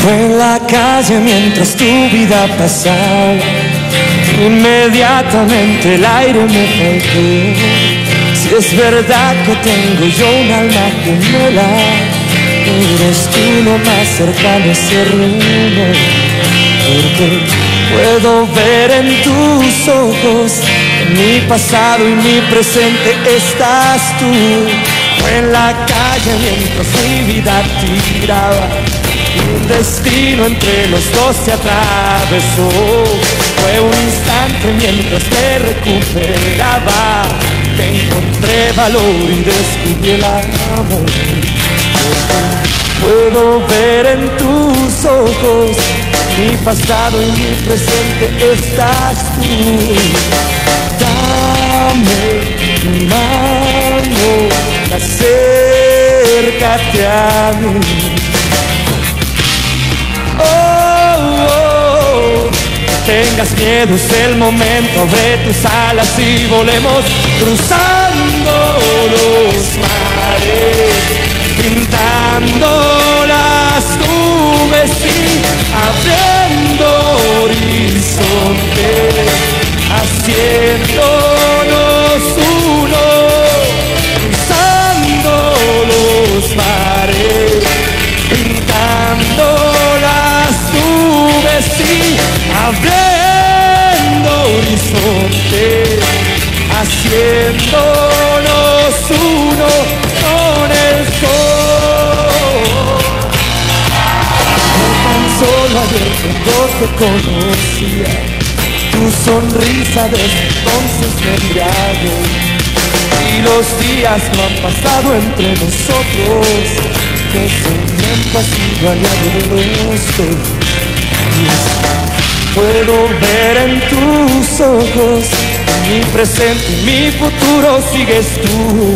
Fue en la calle mientras tu vida pasaba, inmediatamente el aire me faltó. Si es verdad que tengo yo un alma gemela, eres tú lo más cercano a ese rumbo. Porque puedo ver en tus ojos, en mi pasado y mi presente estás tú. Fue en la calle mientras mi vida tiraba, un destino entre los dos se atravesó. Fue un instante mientras te recuperaba, te encontré valor y descubrí el amor. Puedo ver en tus ojos, mi pasado y mi presente estás tú. Dame tu mano, acércate a mí. Tengas miedo, es el momento, abre tus alas y volemos cruzando los mares, pintando las nubes y abriendo horizontes, haciéndonos uno, cruzando los mares, pintando las nubes y abriendo horizontes, haciéndonos uno con el sol. Tan solo ayer cuando te conocía, tu sonrisa desde entonces me embriagó. Y los días no han pasado entre nosotros, que son tiempo así variado de los dos. Puedo ver en tus ojos, mi presente y mi futuro sigues tú.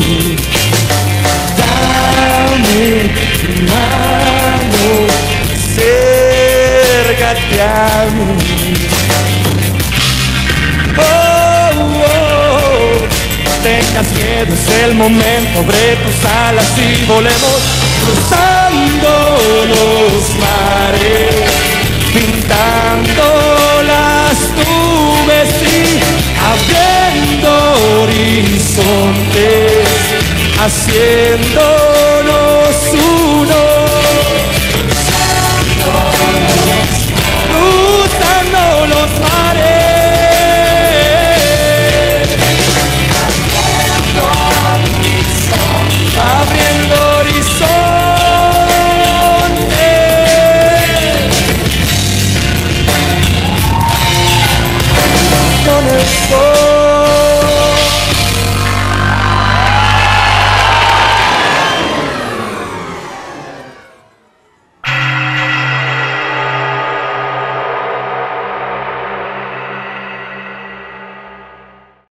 Dame tu mano, acércate a mí. Tengas miedo, es el momento, abre tus alas y volemos cruzando los mares, pintando las nubes y abriendo horizontes, haciéndonos uno.